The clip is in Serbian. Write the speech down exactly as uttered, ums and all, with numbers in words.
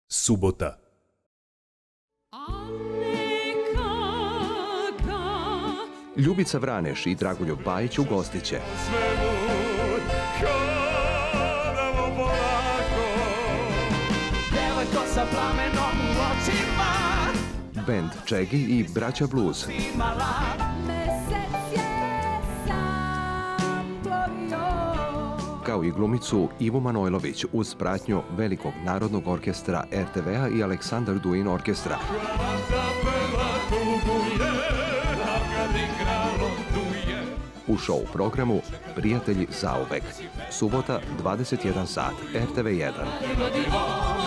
Subota. Ljubica Vraneš i Dragoljub Bajić ugostit će bend Čegi i Braća Blues, kao i glumicu Ivu Manojlović uz pratnju Velikog narodnog orkestra er te ve-a i Aleksandar Duin orkestra. U show programu Prijatelji zauvek. Subota, dvadeset jedan sat, er te ve jedan.